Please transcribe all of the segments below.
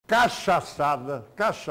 cachaçada,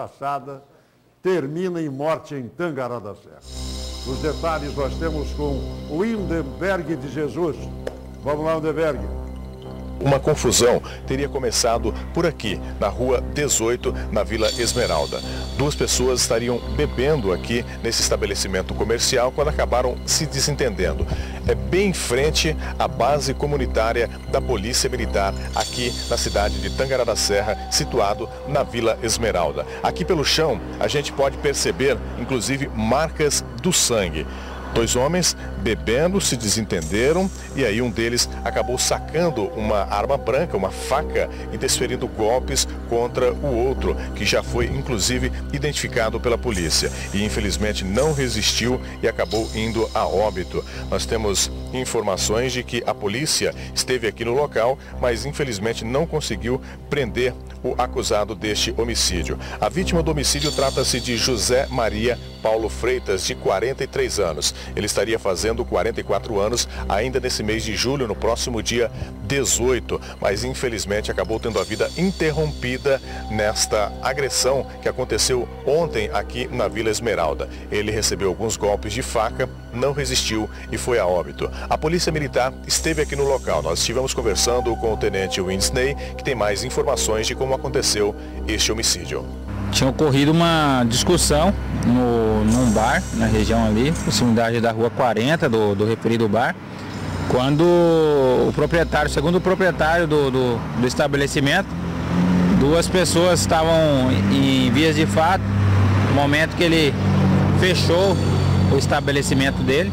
termina em morte em Tangará da Serra. Os detalhes nós temos com o Lindenberg de Jesus. Vamos lá, Lindenberg. Uma confusão teria começado por aqui, na rua 18, na Vila Esmeralda. Duas pessoas estariam bebendo aqui nesse estabelecimento comercial quando acabaram se desentendendo. É bem em frente à base comunitária da Polícia Militar, aqui na cidade de Tangará da Serra, situado na Vila Esmeralda. Aqui pelo chão a gente pode perceber, inclusive, marcas do sangue. Dois homens bebendo, se desentenderam e aí um deles acabou sacando uma arma branca, uma faca, e desferindo golpes contra o outro, que já foi inclusive identificado pela polícia. E infelizmente não resistiu e acabou indo a óbito. Nós temos informações de que a polícia esteve aqui no local, mas infelizmente não conseguiu prender o acusado deste homicídio. A vítima do homicídio trata-se de José Maria Paulo Freitas, de 43 anos. Ele estaria fazendo 44 anos ainda nesse mês de julho, no próximo dia 18, mas infelizmente acabou tendo a vida interrompida nesta agressão que aconteceu ontem aqui na Vila Esmeralda. Ele recebeu alguns golpes de faca, não resistiu e foi a óbito. A Polícia Militar esteve aqui no local. Nós estivemos conversando com o tenente Winsney, que tem mais informações de como aconteceu este homicídio. Tinha ocorrido uma discussão num bar, na região ali, proximidade da rua 40 do referido bar, quando o proprietário, segundo o proprietário do estabelecimento, duas pessoas estavam em vias de fato, no momento que ele fechou o estabelecimento dele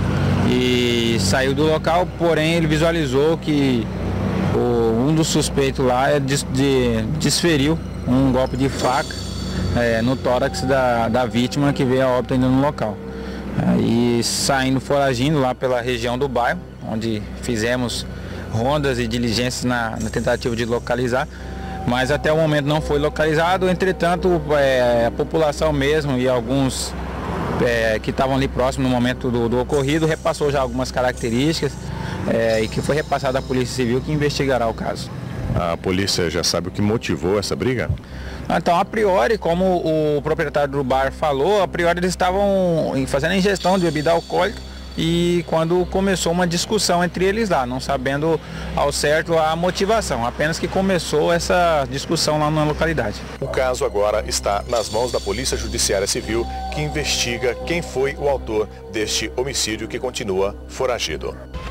e saiu do local, porém ele visualizou que um dos suspeitos lá desferiu um golpe de faca no tórax da vítima, que veio a óbito ainda no local. E saindo foragindo lá pela região do bairro, onde fizemos rondas e diligências na tentativa de localizar, mas até o momento não foi localizado. Entretanto, a população mesmo e alguns que estavam ali próximo no momento do ocorrido repassou já algumas características e que foi repassado à Polícia Civil, que investigará o caso. A polícia já sabe o que motivou essa briga? Então, a priori, como o proprietário do bar falou, a priori eles estavam fazendo a ingestão de bebida alcoólica e quando começou uma discussão entre eles lá, não sabendo ao certo a motivação, apenas que começou essa discussão lá na localidade. O caso agora está nas mãos da Polícia Judiciária Civil, que investiga quem foi o autor deste homicídio, que continua foragido.